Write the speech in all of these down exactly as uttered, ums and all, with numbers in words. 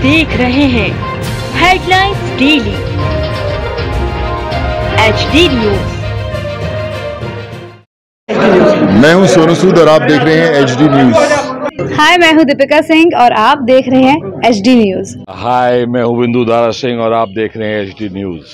देख रहे हैं headlines daily H D news. मैं हूं सोनू सूद और आप देख रहे हैं एच डी न्यूज। हाय, मैं हूं दीपिका सिंह और आप देख रहे हैं एच डी न्यूज। हाय, मैं हूं बिंदु दारा सिंह और आप देख रहे हैं H D news.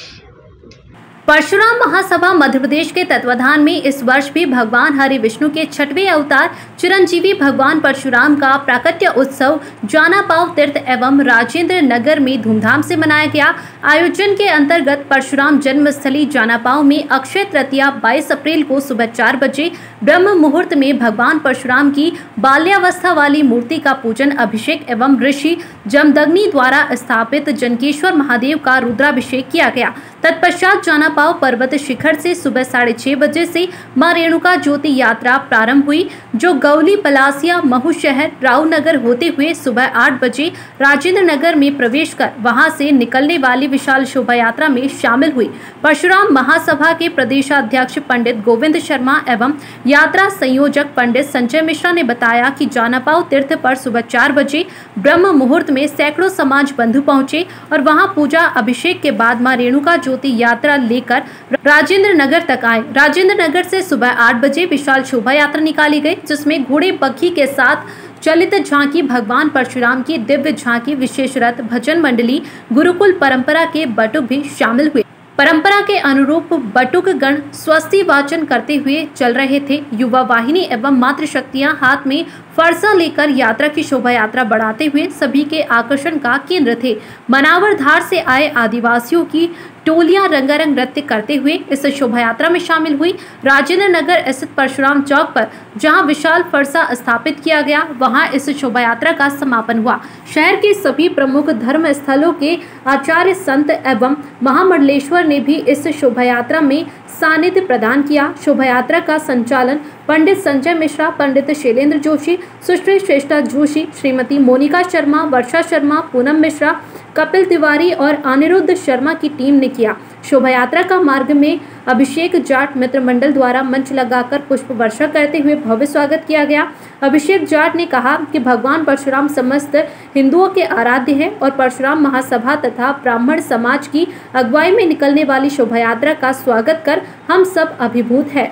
Parshuram Mahasabha Madhya Pradesh के तत्वाधान में इस वर्ष भी भगवान हरि विष्णु के छठवें अवतार चिरंजीवी भगवान परशुराम का प्राकट्य उत्सव जानापाव तीर्थ एवं राजेंद्र नगर में धूमधाम से मनाया गया। आयोजन के अंतर्गत परशुराम जन्मस्थली जानापाव में अक्षय तृतीया बाईस अप्रैल को सुबह चार बजे ब्रह्म मुहूर्त में भगवान परशुराम की बाल्यावस्था वाली मूर्ति का पूजन अभिषेक एवं ऋषि जमदग्नि द्वारा स्थापित जनकेश्वर महादेव का रुद्राभिषेक किया गया। तत्पश्चात जानापाव पर्वत शिखर से सुबह साढ़े छह बजे से मां रेणुका ज्योति यात्रा प्रारंभ हुई, जो गौली पलासिया महू शहर रावनगर होते हुए सुबह आठ बजे राजेंद्र नगर में प्रवेश कर वहां से निकलने वाली विशाल शोभा यात्रा में शामिल हुई। परशुराम महासभा के प्रदेशाध्यक्ष पंडित गोविंद शर्मा एवं यात्रा संयोजक पंडित संजय मिश्रा ने बताया कि जानापाव तीर्थ पर सुबह चार बजे ब्रह्म मुहूर्त में सैकड़ों समाज बंधु पहुंचे और वहां पूजा अभिषेक के बाद मां रेणुका ज्योति यात्रा लेकर राजेंद्र नगर तक आए। राजेंद्र नगर से सुबह आठ बजे विशाल शोभा यात्रा निकाली गई, जिसमें घोड़े बग्घी के साथ चलित झांकी, भगवान परशुराम की दिव्य झांकी, विशेष रथ, भजन मंडली, गुरुकुल परंपरा के बटुक भी शामिल हुए। परंपरा के अनुरूप बटुक गण स्वस्ति वाचन करते हुए चल रहे थे। युवा वाहिनी एवं मातृशक्तियां हाथ में फरसा लेकर यात्रा की शोभा यात्रा बढ़ाते हुए सभी के आकर्षण का केंद्र थे। मनावर धार से आए आदिवासियों की टोलियां रंगारंग नृत्य करते हुए इस शोभा यात्रा में शामिल हुई। राजेंद्र नगर स्थित परशुराम चौक पर जहां विशाल फरसा स्थापित किया गया, वहां इस शोभा यात्रा का समापन हुआ। शहर के सभी प्रमुख धर्म स्थलों के आचार्य संत एवं महामंडलेश्वर ने भी इस शोभा यात्रा में सानिध्य प्रदान किया। शोभा यात्रा का संचालन पंडित संजय मिश्रा, पंडित शैलेंद्र जोशी, सुश्री श्रेष्ठा जोशी, श्रीमती मोनिका शर्मा, वर्षा शर्मा, पूनम मिश्रा, कपिल तिवारी और अनिरुद्ध शर्मा की टीम ने किया। शोभा यात्रा का मार्ग में अभिषेक जाट मित्र मंडल द्वारा मंच लगाकर पुष्प वर्षा करते हुए भव्य स्वागत किया गया। अभिषेक जाट ने कहा कि भगवान परशुराम समस्त हिंदुओं के आराध्य हैं और परशुराम महासभा तथा ब्राह्मण समाज की अगुवाई में निकलने वाली शोभा यात्रा का स्वागत कर हम सब अभिभूत है।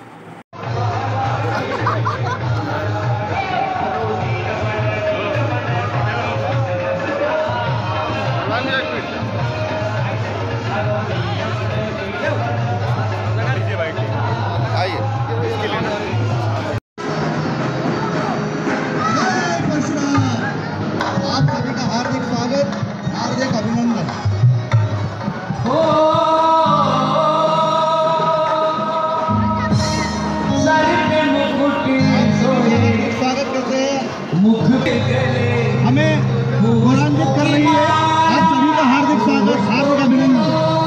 हमें गौरवान्वित कर रही है। आप सभी का हार्दिक स्वागत, हार्दिक अभिनंदन।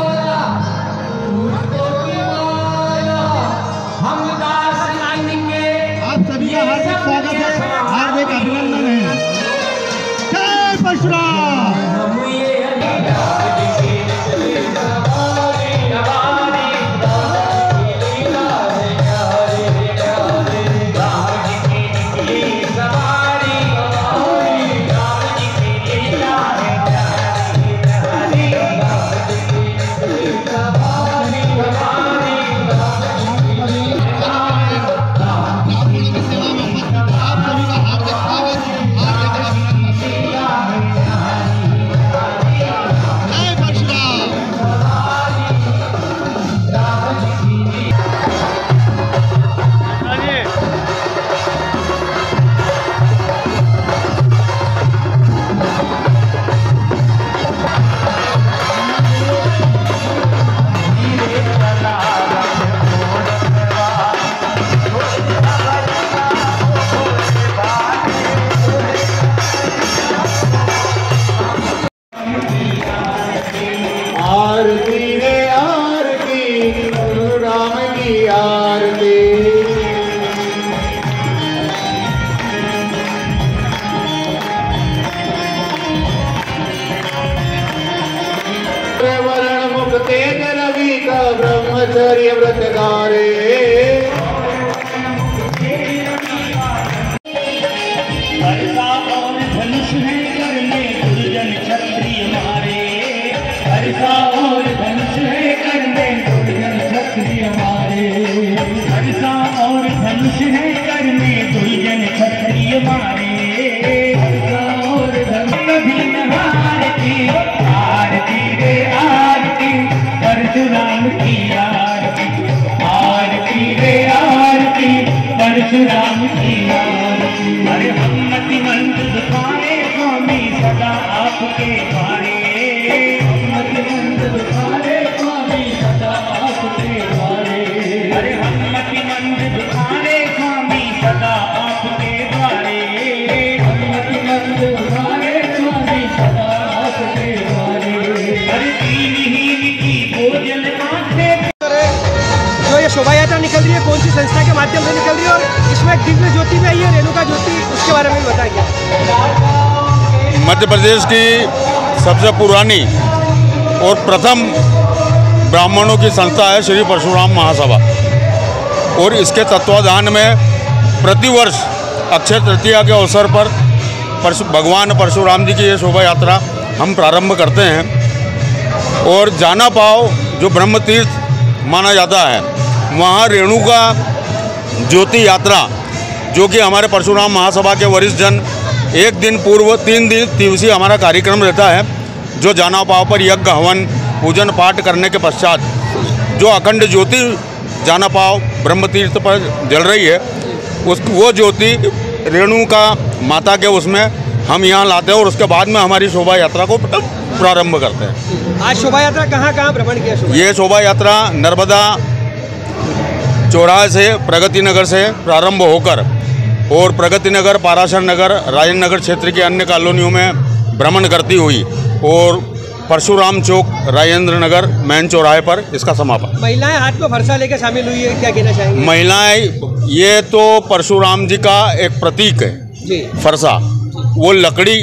आप सभी का हार्दिक स्वागत है, हार्दिक अभिनंदन है। जय परशुराम। तेज रवि का ब्रह्मचर्य व्रत गारे धनुष है कर में दुर्जन शोभा यात्रा निकल रही है, कौन सी संस्था के माध्यम से निकल रही है और इसमें दिव्य ज्योति में आई है रेणुका ज्योति, उसके बारे में बताइए। मध्य प्रदेश की सबसे पुरानी और प्रथम ब्राह्मणों की संस्था है श्री परशुराम महासभा, और इसके तत्वाधान में प्रतिवर्ष अक्षय तृतीया के अवसर पर परशु भगवान परशुराम जी की ये शोभा यात्रा हम प्रारंभ करते हैं। और जाना पाव जो ब्रह्म तीर्थ माना जाता है, वहाँ रेणुका ज्योति यात्रा, जो कि हमारे परशुराम महासभा के वरिष्ठ जन एक दिन पूर्व तीन दिन दिवसीय हमारा कार्यक्रम रहता है, जो जाना पाव पर यज्ञ हवन पूजन पाठ करने के पश्चात जो अखंड ज्योति जाना पाव ब्रह्म तीर्थ पर जल रही है, उस वो ज्योति रेणुका माता के उसमें हम यहाँ लाते हैं और उसके बाद में हमारी शोभा यात्रा को प्रारंभ करते हैं। आज शोभा यात्रा कहाँ कहाँ भ्रमण किया? ये शोभा यात्रा नर्मदा चौराहे से प्रगति नगर से प्रारंभ होकर और प्रगति नगर, पाराशर नगर, राजेंद्र नगर क्षेत्र के अन्य कॉलोनियों में भ्रमण करती हुई और परशुराम चौक, राजेंद्र नगर मैन चौराहे पर इसका समापन। महिलाएं हाथ में फरसा लेकर शामिल हुई है, क्या कहना चाहेंगे? महिलाएं, ये तो परशुराम जी का एक प्रतीक है जी। फरसा वो लकड़ी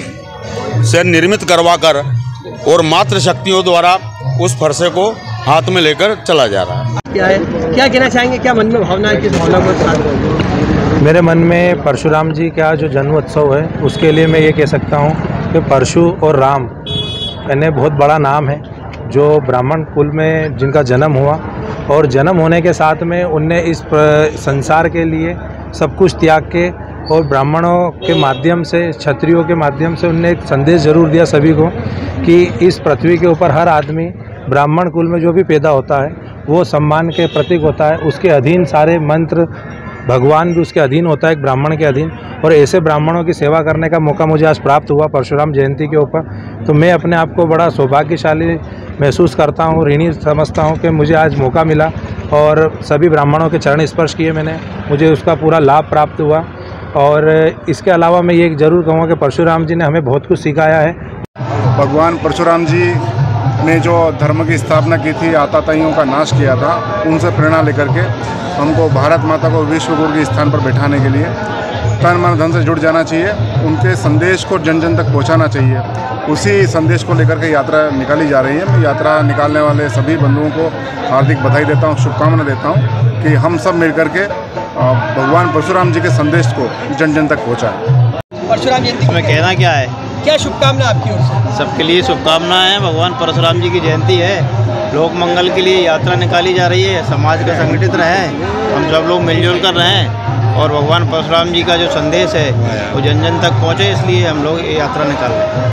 से निर्मित करवाकर और मात्र शक्तियों द्वारा उस फरसे को हाथ में लेकर चला जा रहा है। क्या है, क्या कहना चाहेंगे, क्या मन में भावना है, किस भावना को साथ? मेरे मन में परशुराम जी का जो जन्म उत्सव है, उसके लिए मैं ये कह सकता हूँ कि परशु और राम यानी बहुत बड़ा नाम है, जो ब्राह्मण कुल में जिनका जन्म हुआ और जन्म होने के साथ में उनने इस संसार के लिए सब कुछ त्याग के और ब्राह्मणों के माध्यम से, क्षत्रियों के माध्यम से उनने एक संदेश जरूर दिया सभी को कि इस पृथ्वी के ऊपर हर आदमी ब्राह्मण कुल में जो भी पैदा होता है वो सम्मान के प्रतीक होता है, उसके अधीन सारे मंत्र, भगवान भी उसके अधीन होता है, एक ब्राह्मण के अधीन। और ऐसे ब्राह्मणों की सेवा करने का मौका मुझे आज प्राप्त हुआ परशुराम जयंती के ऊपर, तो मैं अपने आप को बड़ा सौभाग्यशाली महसूस करता हूँ, ऋणी समझता हूँ कि मुझे आज मौका मिला और सभी ब्राह्मणों के चरण स्पर्श किए मैंने, मुझे उसका पूरा लाभ प्राप्त हुआ। और इसके अलावा मैं ये ज़रूर कहूँगा कि परशुराम जी ने हमें बहुत कुछ सिखाया है। भगवान परशुराम जी ने जो धर्म की स्थापना की थी, आताताइयों का नाश किया था, उनसे प्रेरणा लेकर के हमको भारत माता को विश्व गुरु के स्थान पर बैठाने के लिए तन मन धन से जुड़ जाना चाहिए, उनके संदेश को जन जन तक पहुंचाना चाहिए। उसी संदेश को लेकर के यात्रा निकाली जा रही है। मैं यात्रा निकालने वाले सभी बंधुओं को हार्दिक बधाई देता हूं, शुभकामना देता हूं कि हम सब मिलकर के भगवान परशुराम जी के संदेश को जन जन तक पहुँचाएँ। परशुराम जयंती में कहना क्या है, क्या शुभकामना आपकी ओर से? सबके लिए शुभकामनाएं हैं। भगवान परशुराम जी की जयंती है, लोक मंगल के लिए यात्रा निकाली जा रही है, समाज का संगठित रहें, हम सब लोग मिलजुल कर रहें और भगवान परशुराम जी का जो संदेश है वो जन जन तक पहुँचे, इसलिए हम लोग ये यात्रा निकाल रहे हैं।